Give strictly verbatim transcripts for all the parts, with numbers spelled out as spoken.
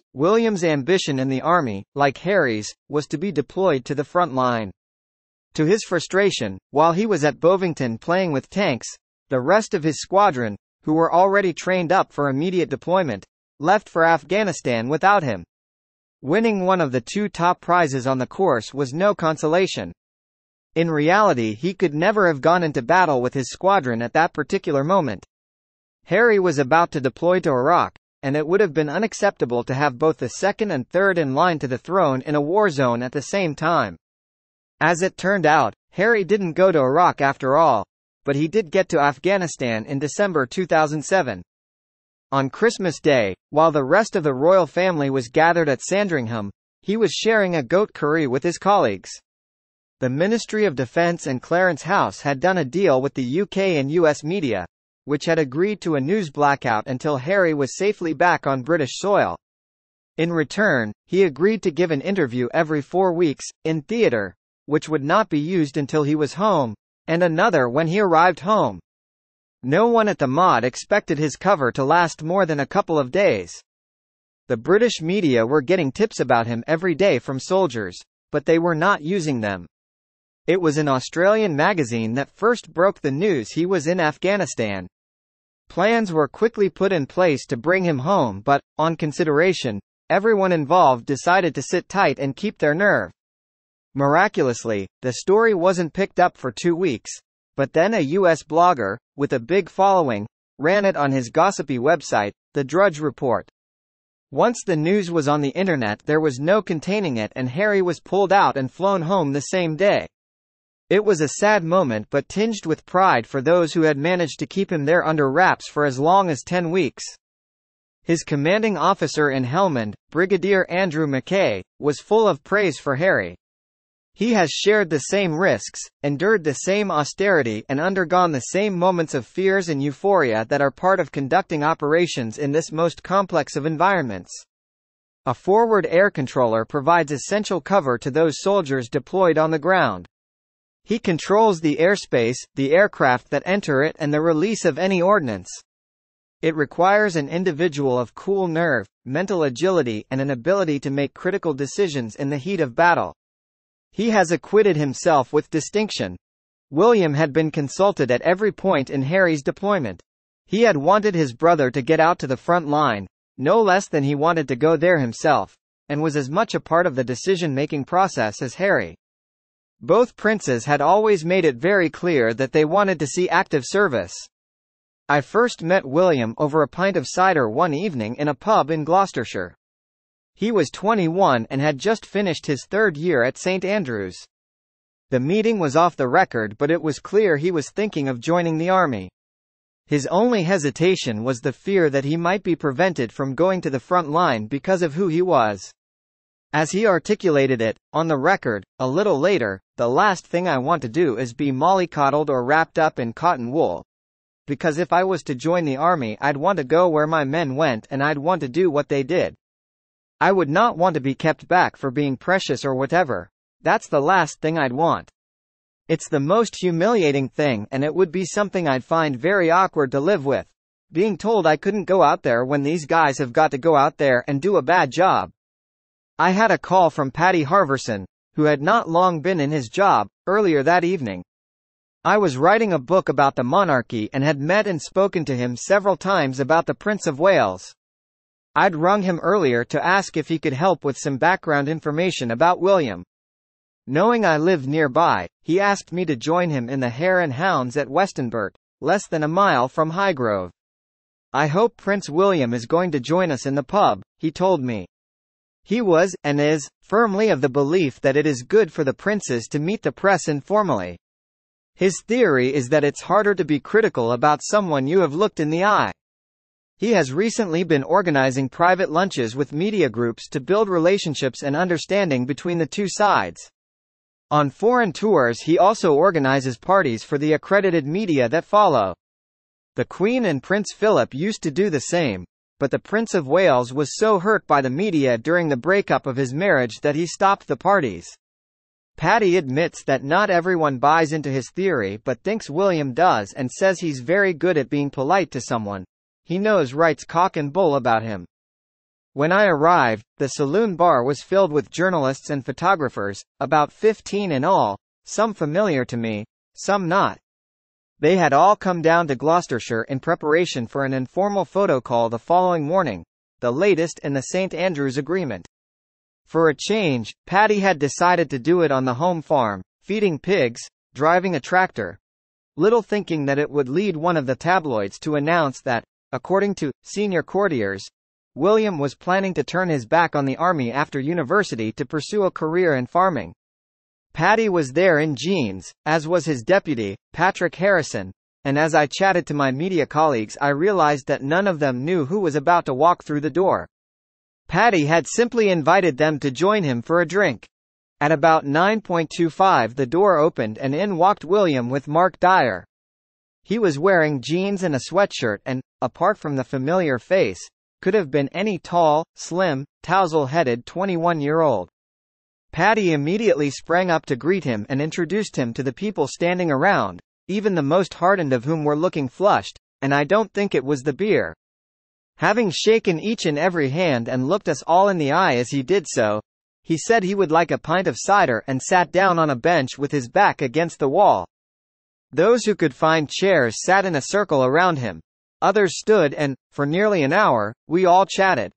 William's ambition in the army, like Harry's, was to be deployed to the front line. To his frustration, while he was at Bovington playing with tanks, the rest of his squadron, who were already trained up for immediate deployment, left for Afghanistan without him. Winning one of the two top prizes on the course was no consolation. In reality, he could never have gone into battle with his squadron at that particular moment. Harry was about to deploy to Iraq, and it would have been unacceptable to have both the second and third in line to the throne in a war zone at the same time. As it turned out, Harry didn't go to Iraq after all, but he did get to Afghanistan in December two thousand seven. On Christmas Day, while the rest of the royal family was gathered at Sandringham, he was sharing a goat curry with his colleagues. The Ministry of Defence and Clarence House had done a deal with the U K and U S media, which had agreed to a news blackout until Harry was safely back on British soil. In return, he agreed to give an interview every four weeks, in theatre, which would not be used until he was home, and another when he arrived home. No one at the Mod expected his cover to last more than a couple of days. The British media were getting tips about him every day from soldiers, but they were not using them. It was an Australian magazine that first broke the news he was in Afghanistan. Plans were quickly put in place to bring him home, but, on consideration, everyone involved decided to sit tight and keep their nerve. Miraculously, the story wasn't picked up for two weeks, but then a U S blogger, with a big following, ran it on his gossipy website, The Drudge Report. Once the news was on the internet, there was no containing it, and Harry was pulled out and flown home the same day. It was a sad moment but tinged with pride for those who had managed to keep him there under wraps for as long as ten weeks. His commanding officer in Helmand, Brigadier Andrew Mackay, was full of praise for Harry. He has shared the same risks, endured the same austerity, and undergone the same moments of fears and euphoria that are part of conducting operations in this most complex of environments. A forward air controller provides essential cover to those soldiers deployed on the ground. He controls the airspace, the aircraft that enter it, and the release of any ordnance. It requires an individual of cool nerve, mental agility, and an ability to make critical decisions in the heat of battle. He has acquitted himself with distinction. William had been consulted at every point in Harry's deployment. He had wanted his brother to get out to the front line, no less than he wanted to go there himself, and was as much a part of the decision-making process as Harry. Both princes had always made it very clear that they wanted to see active service. I first met William over a pint of cider one evening in a pub in Gloucestershire. He was twenty-one and had just finished his third year at Saint Andrews. The meeting was off the record, but it was clear he was thinking of joining the army. His only hesitation was the fear that he might be prevented from going to the front line because of who he was. As he articulated it, on the record, a little later, "The last thing I want to do is be mollycoddled or wrapped up in cotton wool. Because if I was to join the army, I'd want to go where my men went and I'd want to do what they did. I would not want to be kept back for being precious or whatever. That's the last thing I'd want. It's the most humiliating thing, and it would be something I'd find very awkward to live with. Being told I couldn't go out there when these guys have got to go out there and do a bad job." I had a call from Paddy Harverson, who had not long been in his job, earlier that evening. I was writing a book about the monarchy and had met and spoken to him several times about the Prince of Wales. I'd rung him earlier to ask if he could help with some background information about William. Knowing I lived nearby, he asked me to join him in the Hare and Hounds at Westonbirt, less than a mile from Highgrove. "I hope Prince William is going to join us in the pub," he told me. He was, and is, firmly of the belief that it is good for the princes to meet the press informally. His theory is that it's harder to be critical about someone you have looked in the eye. He has recently been organizing private lunches with media groups to build relationships and understanding between the two sides. On foreign tours, he also organizes parties for the accredited media that follow. The Queen and Prince Philip used to do the same, but the Prince of Wales was so hurt by the media during the breakup of his marriage that he stopped the parties. Paddy admits that not everyone buys into his theory but thinks William does and says he's very good at being polite to someone he knows writes cock and bull about him. When I arrived, the saloon bar was filled with journalists and photographers, about fifteen in all, some familiar to me, some not. They had all come down to Gloucestershire in preparation for an informal photo call the following morning, the latest in the Saint Andrew's Agreement. For a change, Paddy had decided to do it on the home farm, feeding pigs, driving a tractor. Little thinking that it would lead one of the tabloids to announce that, according to senior courtiers, William was planning to turn his back on the army after university to pursue a career in farming. Paddy was there in jeans, as was his deputy, Patrick Harrison, and as I chatted to my media colleagues I realized that none of them knew who was about to walk through the door. Paddy had simply invited them to join him for a drink. At about nine twenty-five the door opened and in walked William with Mark Dyer. He was wearing jeans and a sweatshirt and, apart from the familiar face, could have been any tall, slim, tousle-headed twenty-one-year-old. Paddy immediately sprang up to greet him and introduced him to the people standing around, even the most hardened of whom were looking flushed, and I don't think it was the beer. Having shaken each and every hand and looked us all in the eye as he did so, he said he would like a pint of cider and sat down on a bench with his back against the wall. Those who could find chairs sat in a circle around him. Others stood and, for nearly an hour, we all chatted.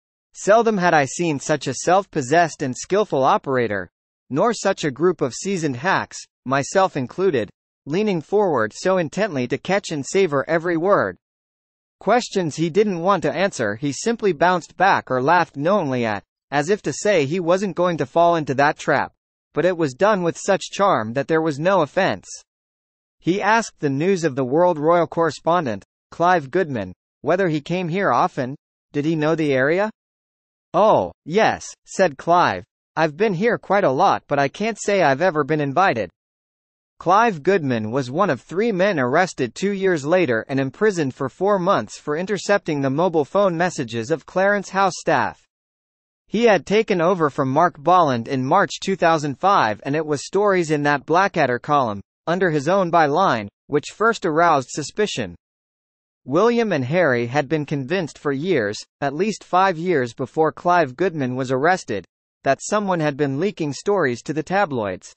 Seldom had I seen such a self-possessed and skillful operator, nor such a group of seasoned hacks, myself included, leaning forward so intently to catch and savor every word. Questions he didn't want to answer he simply bounced back or laughed knowingly at, as if to say he wasn't going to fall into that trap, but it was done with such charm that there was no offense. He asked the News of the World Royal correspondent, Clive Goodman, whether he came here often. Did he know the area? "Oh, yes," said Clive. "I've been here quite a lot but I can't say I've ever been invited." Clive Goodman was one of three men arrested two years later and imprisoned for four months for intercepting the mobile phone messages of Clarence House staff. He had taken over from Mark Bolland in March two thousand five and it was stories in that Blackadder column, under his own byline, which first aroused suspicion. William and Harry had been convinced for years, at least five years before Clive Goodman was arrested, that someone had been leaking stories to the tabloids.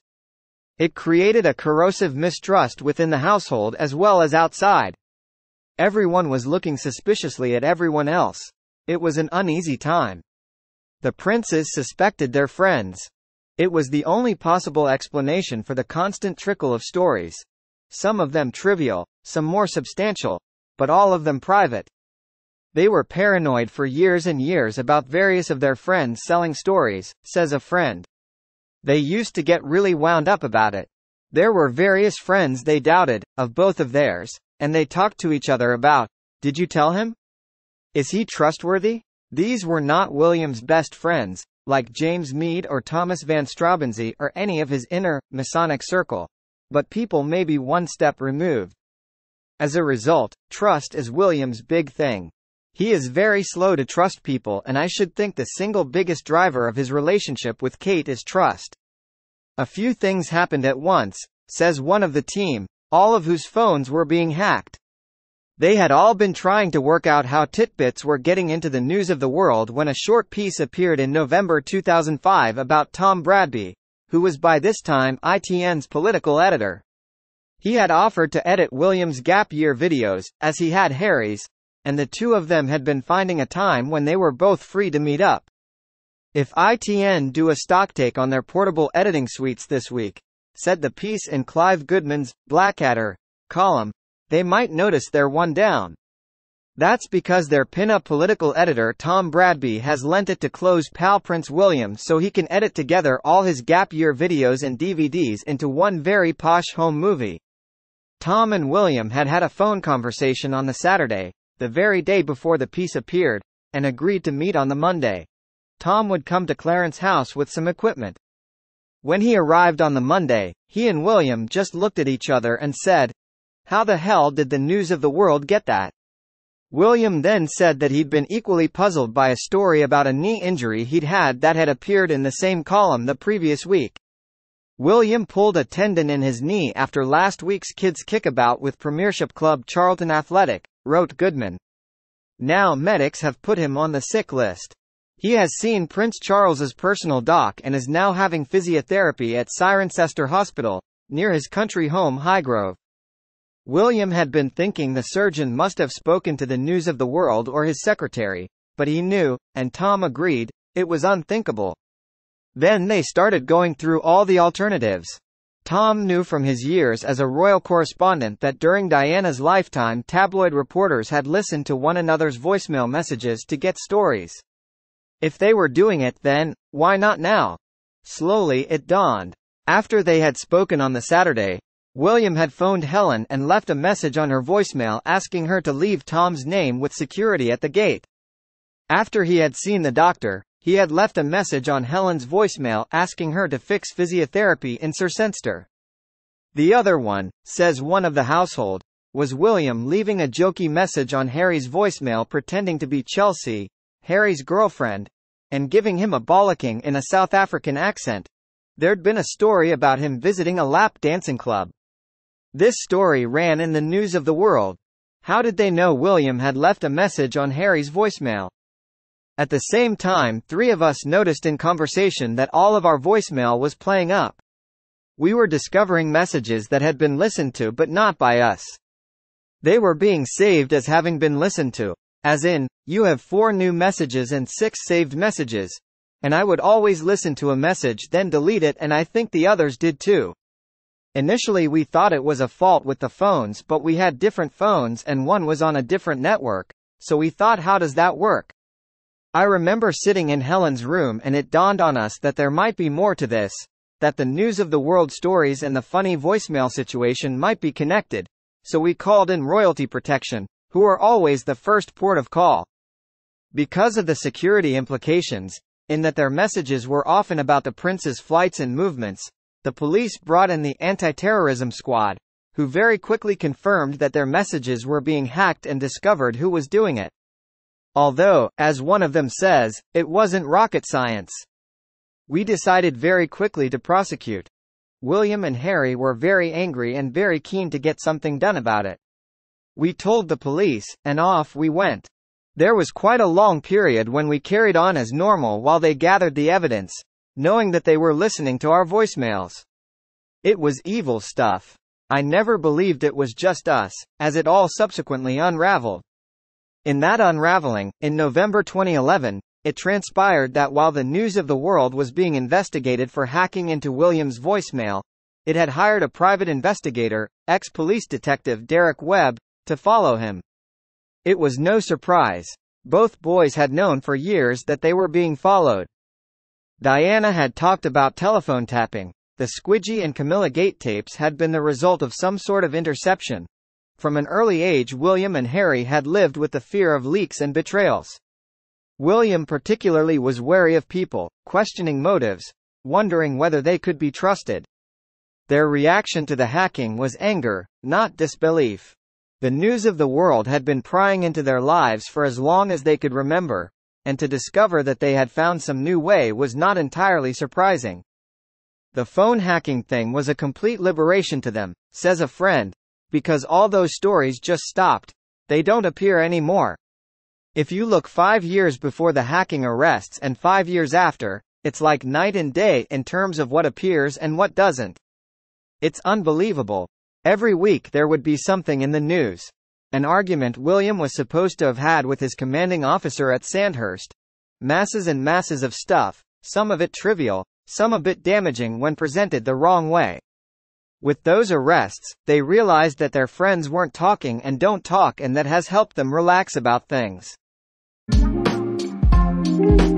It created a corrosive mistrust within the household as well as outside. Everyone was looking suspiciously at everyone else. It was an uneasy time. The princes suspected their friends. It was the only possible explanation for the constant trickle of stories. Some of them trivial, some more substantial, but all of them private. They were paranoid for years and years about various of their friends selling stories, says a friend. They used to get really wound up about it. There were various friends they doubted, of both of theirs, and they talked to each other about, "Did you tell him? Is he trustworthy?" These were not William's best friends, like James Mead or Thomas Van Straubenzee or any of his inner, Masonic circle, but people maybe one step removed. As a result, trust is William's big thing. He is very slow to trust people and I should think the single biggest driver of his relationship with Kate is trust. A few things happened at once, says one of the team, all of whose phones were being hacked. They had all been trying to work out how titbits were getting into the news of the world when a short piece appeared in November two thousand five about Tom Bradby, who was by this time I T N's political editor. He had offered to edit William's gap year videos, as he had Harry's, and the two of them had been finding a time when they were both free to meet up. "If I T N do a stocktake on their portable editing suites this week," said the piece in Clive Goodman's Blackadder column, "they might notice they're one down. That's because their pin-up political editor Tom Bradby has lent it to close pal Prince William so he can edit together all his gap year videos and D V Ds into one very posh home movie." Tom and William had had a phone conversation on the Saturday, the very day before the piece appeared, and agreed to meet on the Monday. Tom would come to Clarence House with some equipment. When he arrived on the Monday, he and William just looked at each other and said, "How the hell did the News of the World get that?" William then said that he'd been equally puzzled by a story about a knee injury he'd had that had appeared in the same column the previous week. William pulled a tendon in his knee after last week's kids' kickabout with Premiership club Charlton Athletic, wrote Goodman. Now medics have put him on the sick list. He has seen Prince Charles's personal doc and is now having physiotherapy at Cirencester Hospital, near his country home Highgrove. William had been thinking the surgeon must have spoken to the News of the World or his secretary, but he knew, and Tom agreed, it was unthinkable. Then they started going through all the alternatives. Tom knew from his years as a royal correspondent that during Diana's lifetime tabloid reporters had listened to one another's voicemail messages to get stories. If they were doing it then, why not now? Slowly it dawned. After they had spoken on the Saturday, William had phoned Helen and left a message on her voicemail asking her to leave Tom's name with security at the gate. After he had seen the doctor, he had left a message on Helen's voicemail asking her to fix physiotherapy in Cirencester. The other one, says one of the household, was William leaving a jokey message on Harry's voicemail pretending to be Chelsea, Harry's girlfriend, and giving him a bollocking in a South African accent. There'd been a story about him visiting a lap dancing club. This story ran in the News of the World. How did they know William had left a message on Harry's voicemail? At the same time, three of us noticed in conversation that all of our voicemail was playing up. We were discovering messages that had been listened to but not by us. They were being saved as having been listened to. As in, you have four new messages and six saved messages. And I would always listen to a message then delete it, and I think the others did too. Initially we thought it was a fault with the phones, but we had different phones and one was on a different network, so we thought, how does that work? I remember sitting in Helen's room and it dawned on us that there might be more to this, that the News of the World stories and the funny voicemail situation might be connected, so we called in royalty protection, who are always the first port of call. Because of the security implications, in that their messages were often about the prince's flights and movements, the police brought in the anti-terrorism squad, who very quickly confirmed that their messages were being hacked and discovered who was doing it. Although, as one of them says, it wasn't rocket science. We decided very quickly to prosecute. William and Harry were very angry and very keen to get something done about it. We told the police, and off we went. There was quite a long period when we carried on as normal while they gathered the evidence, knowing that they were listening to our voicemails. It was evil stuff. I never believed it was just us, as it all subsequently unraveled. In that unraveling, in November twenty eleven, it transpired that while the News of the World was being investigated for hacking into William's voicemail, it had hired a private investigator, ex-police detective Derek Webb, to follow him. It was no surprise. Both boys had known for years that they were being followed. Diana had talked about telephone tapping. The Squidgy and Camilla Gate tapes had been the result of some sort of interception. From an early age, William and Harry had lived with the fear of leaks and betrayals. William particularly was wary of people, questioning motives, wondering whether they could be trusted. Their reaction to the hacking was anger, not disbelief. The News of the World had been prying into their lives for as long as they could remember, and to discover that they had found some new way was not entirely surprising. The phone hacking thing was a complete liberation to them, says a friend, because all those stories just stopped. They don't appear anymore. If you look five years before the hacking arrests and five years after, it's like night and day in terms of what appears and what doesn't. It's unbelievable. Every week there would be something in the news. An argument William was supposed to have had with his commanding officer at Sandhurst. Masses and masses of stuff, some of it trivial, some a bit damaging when presented the wrong way. With those arrests, they realized that their friends weren't talking and don't talk, and that has helped them relax about things.